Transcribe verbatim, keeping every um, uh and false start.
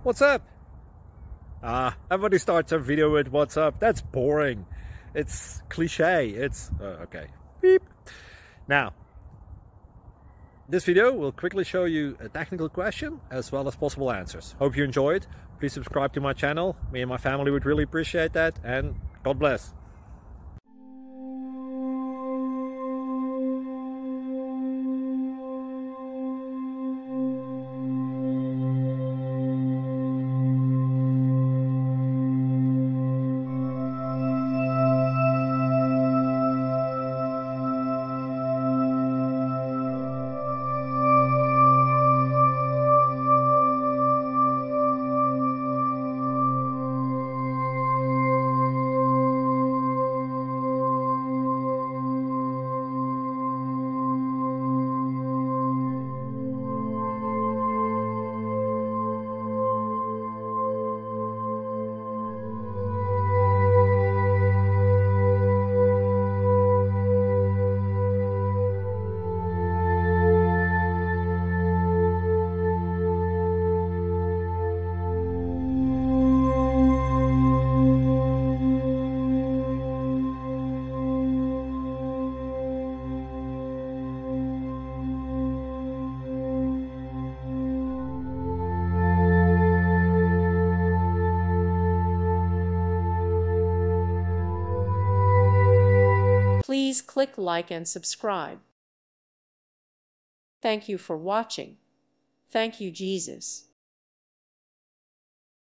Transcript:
What's up? Ah, everybody starts a video with what's up. That's boring. It's cliche. It's uh, okay. Beep. Now, this video will quickly show you a technical question as well as possible answers. Hope you enjoyed. Please subscribe to my channel. Me and my family would really appreciate that, and God bless. Please click like and subscribe. Thank you for watching. Thank you, Jesus.